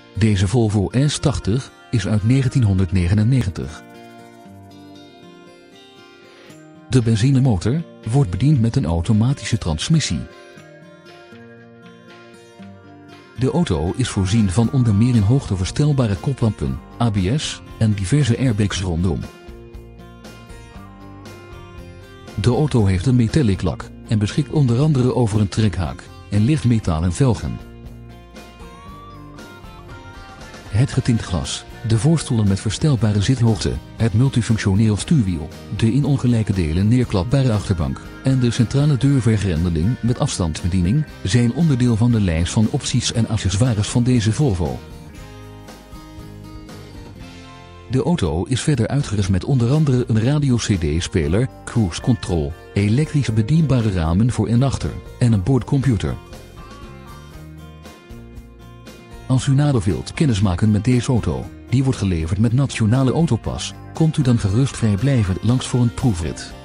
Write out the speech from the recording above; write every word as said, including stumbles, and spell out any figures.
Deze Volvo S tachtig is uit negentienhonderdnegenennegentig. De benzinemotor wordt bediend met een automatische transmissie. De auto is voorzien van onder meer in hoogteverstelbare koplampen, A B S en diverse airbags rondom. De auto heeft een metallic lak en beschikt onder andere over een trekhaak en lichtmetalen velgen. Het getint glas, de voorstoelen met verstelbare zithoogte, het multifunctioneel stuurwiel, de in ongelijke delen neerklapbare achterbank en de centrale deurvergrendeling met afstandsbediening zijn onderdeel van de lijst van opties en accessoires van deze Volvo. De auto is verder uitgerust met onder andere een radio-C D-speler, cruise control, elektrische bedienbare ramen voor en achter en een boordcomputer. Als u nader wilt kennismaken met deze auto, die wordt geleverd met Nationale Autopas, komt u dan gerust vrijblijvend langs voor een proefrit.